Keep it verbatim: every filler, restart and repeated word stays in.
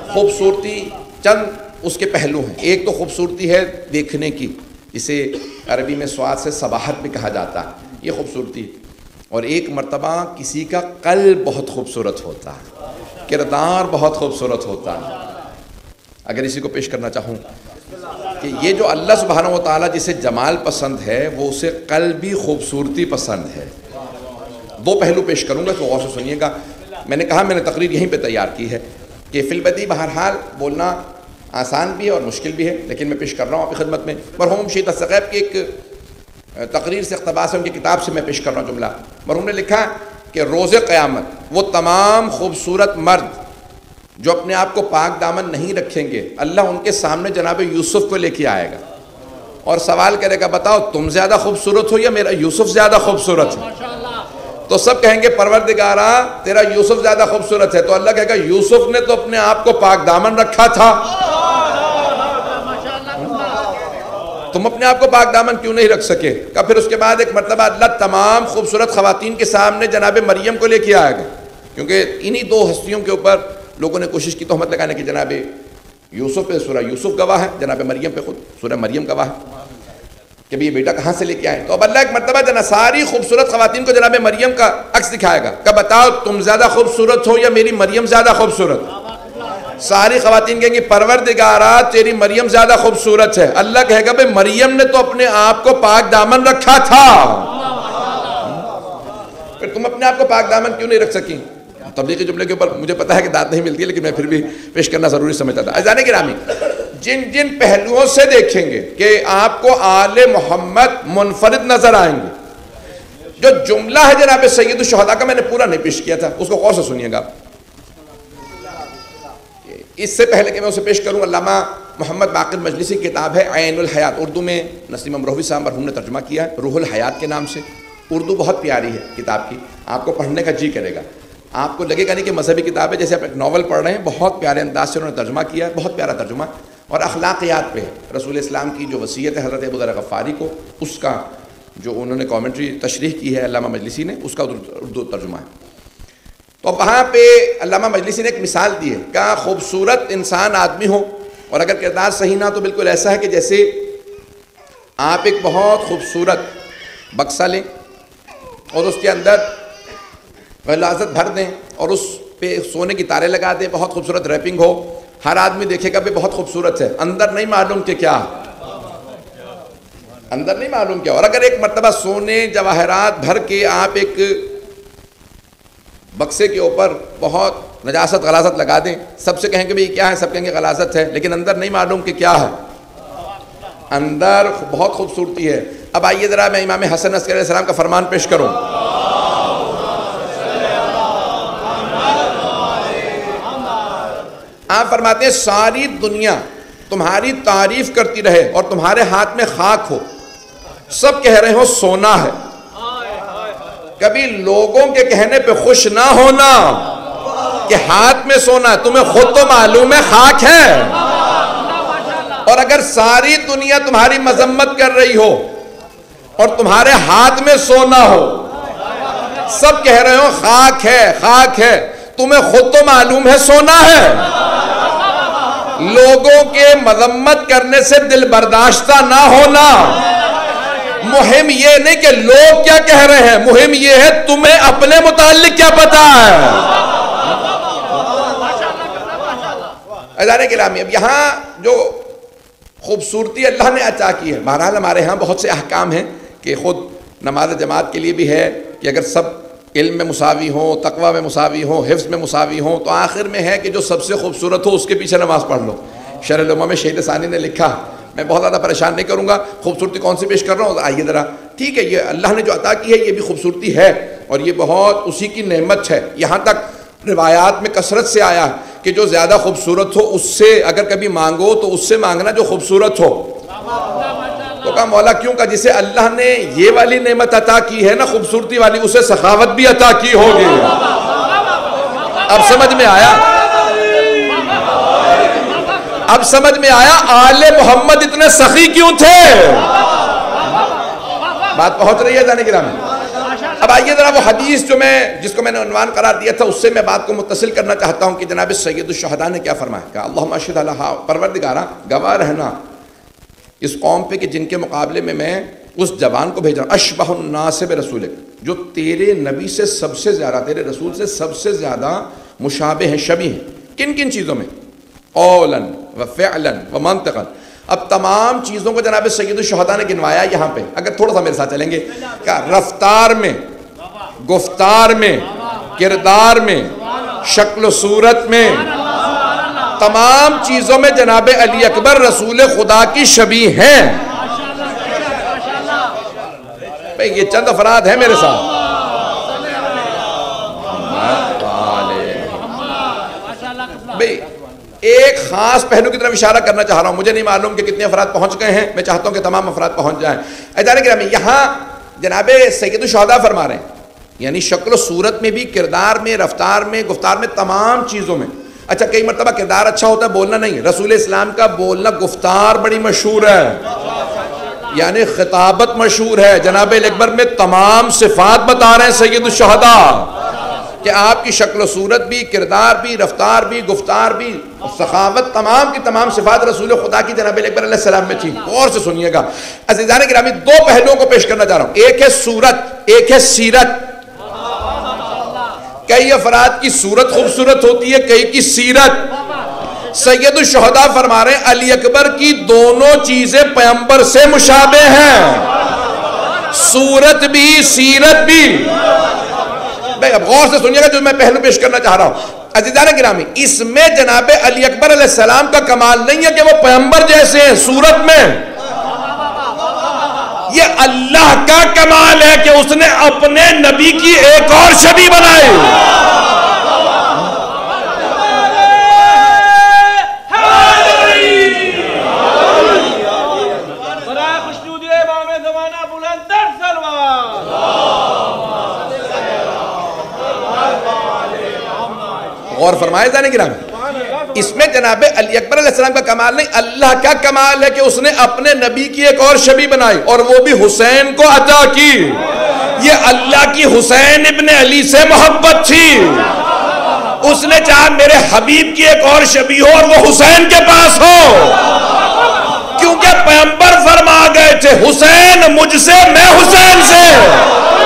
خوبصورتی چند اس کے پہلو ہیں. ایک تو خوبصورتی ہے دیکھنے کی، اسے عربی میں سواد سے صباحت بھی کہا جاتا ہے، یہ خوبصورتی. اور ایک مرتبہ کسی کا قلب بہت خوبصورت ہوتا ہے، کردار بہت خوبصورت ہوتا ہے. اگر اسی کو پیش کرنا چاہوں کہ یہ جو اللہ سبحانہ و تعالیٰ جسے جمال پسند ہے وہ اسے قلبی خوبصورتی پسند ہے. دو پہلو پیش کروں گا تو غور سے سنیے گا. میں نے کہا میں نے تقریر یہیں پہ تیار کی ہے کہ فی البدیہہ بہرحال بولنا آسان بھی ہے اور مشکل بھی ہے، لیکن میں پیش کر رہا ہوں آپ کی خدمت میں. مرحوم شہید الثقیب کی ایک تقریر سے اقتباس ہے، ان کی کتاب سے میں پیش کر رہا ہوں جملہ. مرحوم نے لکھا کہ روز قیامت وہ تمام خوبصورت مرد جو اپنے آپ کو پاک دامن نہیں رکھیں گے، اللہ ان کے سامنے جناب یوسف کو لے کے آئے گا اور سوال کرے گا بتاؤ تم زیادہ خوبصورت ہو یا میرا یوسف زیادہ خوبصورت ہے؟ تو سب کہیں گے پروردگارا تیرا یوسف زیادہ خوبصورت ہے. تو اللہ کہے گا یوسف نے تو اپنے آپ کو پاک دامن رکھا تھا، تم اپنے آپ کو پاک دامن کیوں نہیں رکھ سکے؟ کہ پھر اس کے بعد ایک مرتبہ اللہ تمام خوبصورت خواتین کے سامنے جناب مریم کو لے کے آئے گا، کیونکہ انہی دو ہستیوں کے اوپر لوگوں نے کوشش کی تہمت لگانے کی. جناب یوسف پہ سورہ یوسف گواہ ہے، جناب مریم پہ خود سورہ مریم گواہ ہے کہ یہ بیٹا کہاں سے لے کے آئے. تو اب اللہ ایک مرتبہ جنا ساری خوبصورت خواتین کو جناب مریم کا عکس دکھائے گا کہ بتاؤ تم زیادہ خوبصورت ہو یا میری مریم زیادہ خوبصورت؟ ساری خواتین کہیں گی پروردگارا تیری مریم زیادہ خوبصورت ہے. اللہ کہے گا بھئی مریم نے تو اپنے آپ کو پاک دامن رکھا تھا، پھر تم اپنے آپ کو پاک دامن کیوں نہیں رکھ سکی؟ تبلیغی جملے کے اوپر مجھے پتا ہے کہ داد نہیں ملتی ہے، لیکن میں پھر بھی پیش کرنا ضروری سمجھتا تھا. عزیزان گرامی، جن جن پہلوؤں سے دیکھیں گے کہ آپ کو آل محمد منفرد نظر آئیں گے. جو جملہ ہے جناب سید الشہداء کا میں نے پورا نہیں پیش کیا تھا، اس کو غور سے سنیے گا. اس سے پہلے کہ میں اسے پیش کروں، علامہ محمد باقر مجلسی کی کتاب ہے عین الحیات، اردو میں نسیم امروہوی صاحب مرحوم نے ترجمہ کیا ہے روح الحیات کے نام سے. اردو بہت پیاری ہے کتاب کی، آپ کو پڑھنے کا جی کرے گا. آپ کو لگے گا نہیں کہ مذہبی کتاب ہے، جیسے آپ ایک ناول پڑھ رہے ہیں. بہت پیارے انداز سے انہوں نے ترجمہ کیا ہے، بہت پیارا ترجمہ، اور اخلاقیات پہ ہے. رسول اسلام کی جو وصیت ہے حضرت ابوذر غفاری کو، اس کا جو انہوں نے کامنٹری تشریح کی ہے علامہ مجلسی نے، اس کا اردو ترجمہ ہے. تو وہاں پہ علامہ مجلسی نے ایک مثال دی ہے کہ خوبصورت انسان آدمی ہو اور اگر کردار صحیح نہ تو بالکل ایسا ہے کہ جیسے آپ ایک بہت خوبصورت بکسا لیں اور اس کے اندر غلاظت بھر دیں اور اس پہ سونے کی تارے لگا دیں، بہت خوبصورت ریپنگ ہو، ہر آدمی دیکھے گا بھی بہت خوبصورت ہے، اندر نہیں معلوم کہ کیا اندر نہیں معلوم کیا. اور اگر ایک مرتبہ سونے جواہرات بھر کے آپ ایک بکسے کے اوپر بہت نجاست غلاظت لگا دیں، سب سے کہیں گے بھئی کیا ہے، سب کہیں گے غلاظت ہے، لیکن اندر نہیں معلوم کہ کیا ہے، اندر بہت خوبصورتی ہے. اب آئیے ذرا میں امام حسن عسکری علیہ السلام کا فرمان پیش کروں. آپ فرماتے ہیں ساری دنیا تمہاری تعریف کرتی رہے اور تمہارے ہاتھ میں خاک ہو، سب کہہ رہے ہو سونا ہے، کبھی لوگوں کے کہنے پہ خوش نہ ہونا کہ ہاتھ میں سونا ہے، تمہیں خود تو معلوم ہے خاک ہے. اور اگر ساری دنیا تمہاری مذمت کر رہی ہو اور تمہارے ہاتھ میں سونا ہو، سب کہہ رہے ہو خاک ہے خاک ہے، تمہیں خود تو معلوم ہے سونا ہے. لوگوں کے مذمت کرنے سے دل برداشتہ نہ ہونا. مہم یہ نہیں کہ لوگ کیا کہہ رہے ہیں، مہم یہ ہے تمہیں اپنے متعلق کیا پتا ہے. عزیزان گرامی، اب یہاں جو خوبصورتی اللہ نے عطا کی ہے، بہرحال ہمارے ہاں بہت سے احکام ہیں کہ خود نماز جماعت کے لیے بھی ہے کہ اگر سب علم میں مساوی ہوں، تقوی میں مساوی ہوں، حفظ میں مساوی ہوں، تو آخر میں ہے کہ جو سب سے خوبصورت ہو اس کے پیچھے نماز پڑھ لو. شرح العلوم میں شہید ثانی نے لکھا، میں بہت زیادہ پریشان نہیں کروں گا، خوبصورتی کون سی پیش کر رہا ہوں، آئیے ذرا. ٹھیک ہے، یہ اللہ نے جو عطا کی ہے یہ بھی خوبصورتی ہے اور یہ بہت اسی کی نعمت ہے. یہاں تک روایات میں کثرت سے آیا کہ جو زیادہ خوبصورت ہو اس سے اگر کبھی مانگو تو اس سے مانگنا جو خوبصورت ہو. تو کہا مولا کیوں؟ کا جسے اللہ نے یہ والی نعمت عطا کی ہے نا خوبصورتی والی، اسے سخاوت بھی عطا کی ہوگی. اب سمجھ میں آیا اب سمجھ میں آیا آل محمد اتنے سخی کیوں تھے. بات پہنچ رہی ہے جانے گرامی. اب اب آئیے ذرا وہ حدیث جو میں جس کو میں نے عنوان قرار دیا تھا اس سے میں بات کو متصل کرنا چاہتا ہوں کہ جناب سید الشہداء نے کیا فرمایا کہ اللہم اشہد علیہا، پروردگارا گواہ رہنا اس قوم پہ کہ جن کے مقابلے میں میں اس جوان کو بھیج رہا ہوں، اشبہ الناس برسولک، جو تیرے نبی سے سب سے زیادہ، تیرے رسول سے سب سے زیادہ مشابہ ہیں، شبیہ ہیں۔ کن کن چیزوں میں؟ قولا و فعلا و منطقا۔ اب تمام چیزوں کو جناب سید الشہداء نے گنوایا یہاں پہ، اگر تھوڑا سا میرے ساتھ چلیں گے، کہ رفتار میں، گفتار میں، کردار میں، شکل و صورت میں، تمام چیزوں میں جناب علی اکبر رسول خدا کی شبیہ ہیں۔ بھئی یہ چند افراد ہیں میرے ساتھ، بھئی ایک خاص پہلو کی طرف اشارہ کرنا چاہ رہا ہوں، مجھے نہیں معلوم کہ کتنے افراد پہنچ گئے ہیں، میں چاہتا ہوں کہ تمام افراد پہنچ جائیں۔ ادارے گرامی، یہاں جناب سید الشہداء فرما رہے ہیں، یعنی شکل و صورت میں بھی، کردار میں، رفتار میں، گفتار میں، تمام چیزوں میں۔ اچھا کئی مرتبہ کردار اچھا ہوتا ہے، بولنا نہیں، رسول اسلام کا بولنا، گفتار بڑی مشہور ہے، یعنی خطابت مشہور ہے۔ جناب اکبر میں تمام صفات بتا رہے ہیں سید الشہداء کہ آپ کی شکل و صورت بھی، کردار بھی، رفتار بھی، گفتار بھی، سخاوت، تمام کی تمام صفات رسول خدا کی جناب اکبر علیہ السلام میں تھی۔ غور سے سنیے گا عزیزان گرامی، دو پہلوؤں کو پیش کرنا چاہ رہا ہوں، ایک ہے صورت، ایک ہے سیرت۔ کئی افراد کی صورت خوبصورت ہوتی ہے، کئی کی سیرت۔ سید الشہداء فرما رہے ہیں علی اکبر کی دونوں چیزیں پیغمبر سے مشابہ ہیں، صورت بھی، سیرت بھی۔ بھئی اب غور سے سنیے گا جو میں پہلو پیش کرنا چاہ رہا ہوں عزیزان گرامی، اس میں جناب علی اکبر علیہ السلام کا کمال نہیں ہے کہ وہ پیغمبر جیسے ہیں صورت میں، یہ اللہ کا کمال ہے کہ اس نے اپنے نبی کی ایک اور شبیہ بنائی۔ اور فرمائے جانے گرامی، اس میں جناب علی اکبر علیہ السلام کا کمال نہیں، اللہ کا کمال ہے کہ اس نے اپنے نبی کی ایک اور شبیہ بنائی، اور وہ بھی حسین کو عطا کی۔ یہ اللہ کی حسین ابن علی سے محبت تھی، اس نے چاہا میرے حبیب کی ایک اور شبیہ ہو اور وہ حسین کے پاس ہو، کیونکہ پیغمبر فرما گئے تھے حسین مجھ سے، میں حسین سے۔